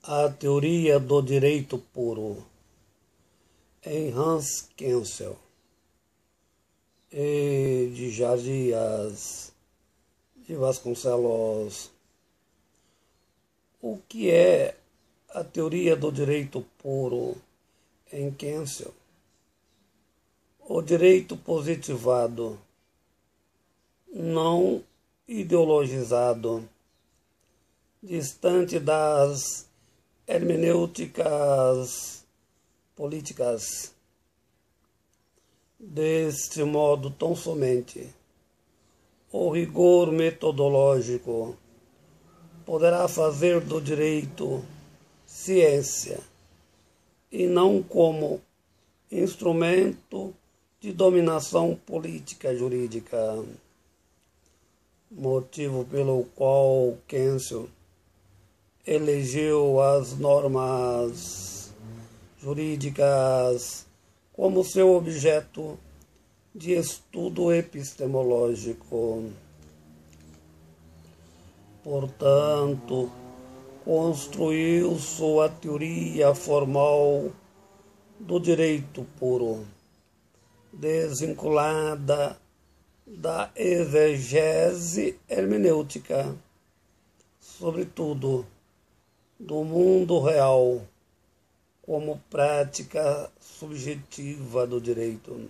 A teoria do direito puro, em Hans Kelsen e de Jarias de Vasconcelos. O que é a teoria do direito puro em Kelsen? O direito positivado, não ideologizado, distante das hermenêuticas políticas. Deste modo, tão somente o rigor metodológico poderá fazer do direito ciência, e não como instrumento de dominação política jurídica, motivo pelo qual Kelsen elegeu as normas jurídicas como seu objeto de estudo epistemológico. Portanto, construiu sua teoria formal do direito puro, desvinculada da exegese hermenêutica, sobretudo do mundo real, como prática subjetiva do direito.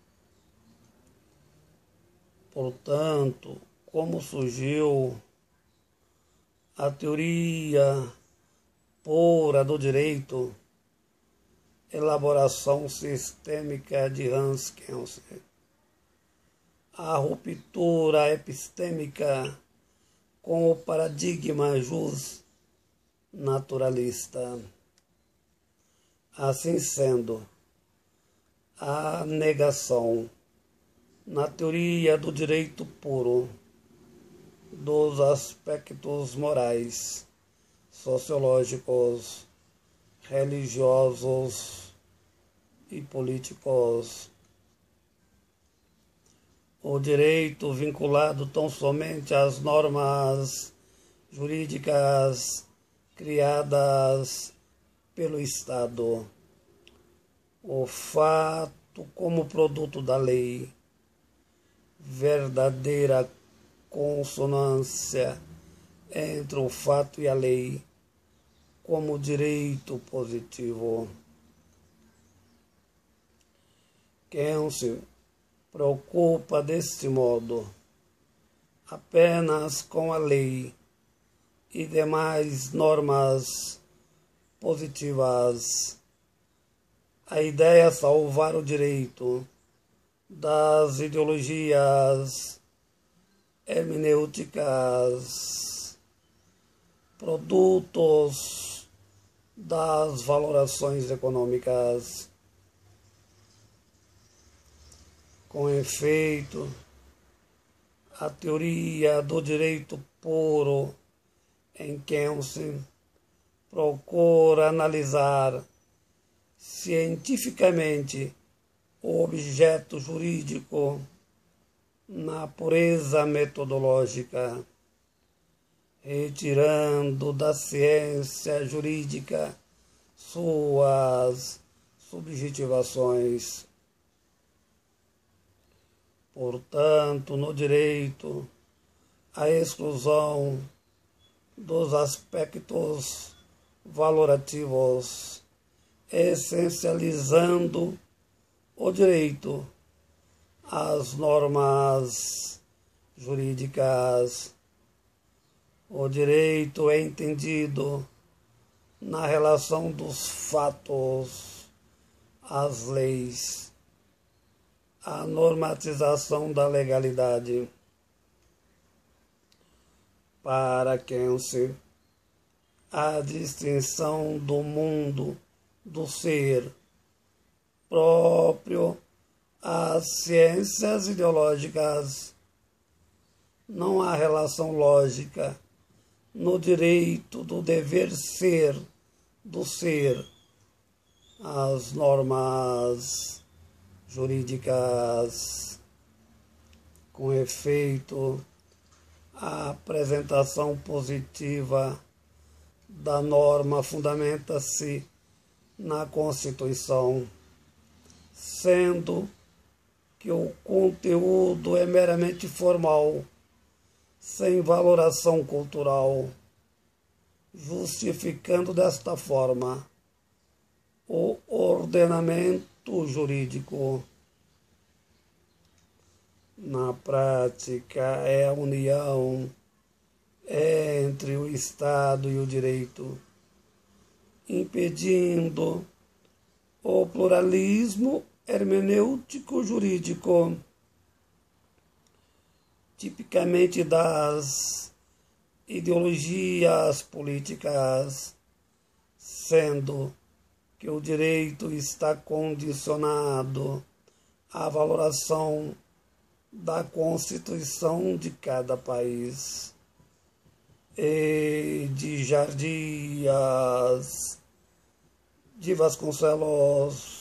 Portanto, como surgiu a teoria pura do direito, elaboração sistêmica de Hans Kelsen, a ruptura epistêmica com o paradigma naturalista. Assim sendo, a negação na teoria do direito puro dos aspectos morais, sociológicos, religiosos e políticos. O direito vinculado tão somente às normas jurídicas criadas pelo Estado. O fato como produto da lei, verdadeira consonância entre o fato e a lei como direito positivo. Kelsen preocupa deste modo apenas com a lei e demais normas positivas. A ideia é salvar o direito das ideologias hermenêuticas, produtos das valorações econômicas. Com efeito, a teoria do direito puro em Kelsen procura analisar cientificamente o objeto jurídico na pureza metodológica, retirando da ciência jurídica suas subjetivações. Portanto, no direito, a exclusão dos aspectos valorativos, essencializando o direito às normas jurídicas. O direito é entendido na relação dos fatos às leis, a normatização da legalidade. Para Kelsen, a distinção do mundo do ser próprio às ciências ideológicas. Não há relação lógica no direito do dever ser do ser às normas jurídicas. Com efeito, a apresentação positiva da norma fundamenta-se na Constituição, sendo que o conteúdo é meramente formal, sem valoração cultural, justificando desta forma o ordenamento jurídico. Na prática, é a união entre o Estado e o direito, impedindo o pluralismo hermenêutico jurídico, tipicamente das ideologias políticas, sendo que o direito está condicionado à valoração da Constituição de cada país. E de Jardim de Vasconcelos.